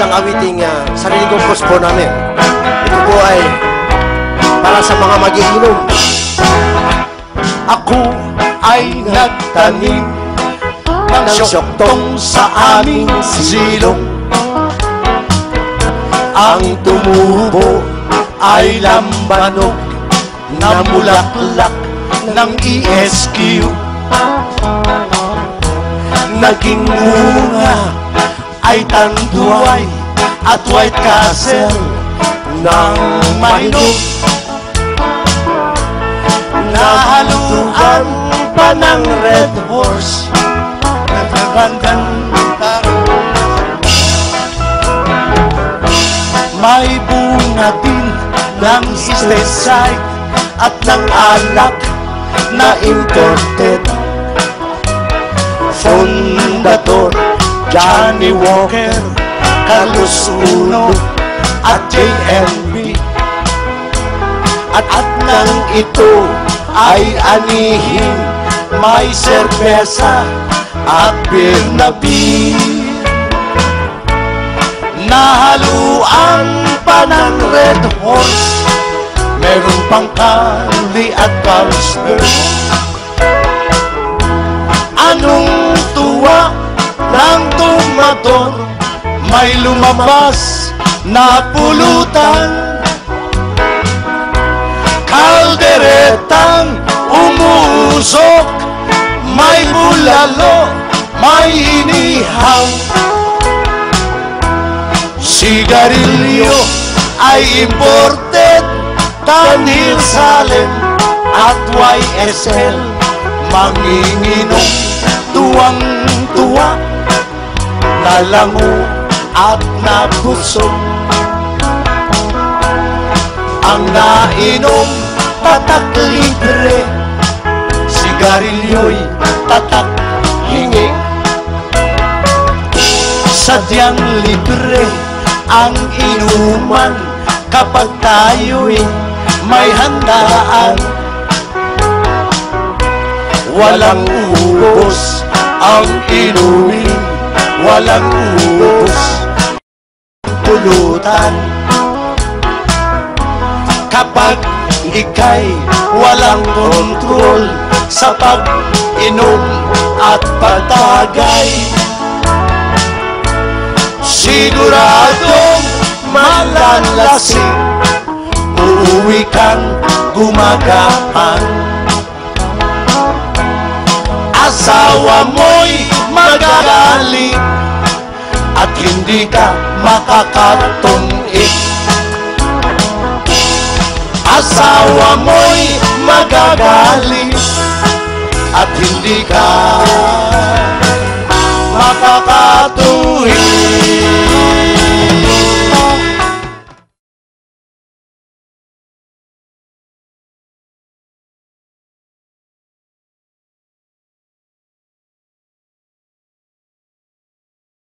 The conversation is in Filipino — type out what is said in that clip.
isang awiting sarili compose po namin. Ito po ay para sa mga magiinom. Ako ay nagtanim ng syoktong sa aming silong. Ang tumubo ay lambanog na mulaklak ng ESQ. Naging bunga ay tanduay at White Castle ng mainom. Nahaluan pa ng Red Horse may bunga din ng East Side at ng alak na imported. Fundador Johnny Walker, Carlos Uno at JMB. At nang ito ay anihin, may serbesa at beer na beer. Nahaluan pa ng Red Horse, meron pang candy at Carlsberg. Anong tuwa ng tumador, may lumabas na pulutan. Kalderetang umuusok, may bulalo, may inihaw. Sigarilyo ay imported, Tanil Salem at YSL. Manginginom, tuwang-tuwa, nalango at nabusog. Ang nainom, tatak libre, sigarilyo'y tatak hingi. Sadyang libre ang inuman kapag tayo'y may handaan. Walang ubos ang inumin, walang ubos pulutan. Kapag ika'y walang kontrol sa pag-inom at pagtagay, siguradong malalasing, uuwi kang gumagapang. Asawa mo'y magagaling at hindi ka makakatunik. Asawa mo'y magagaling at hindi ka makakatuwid.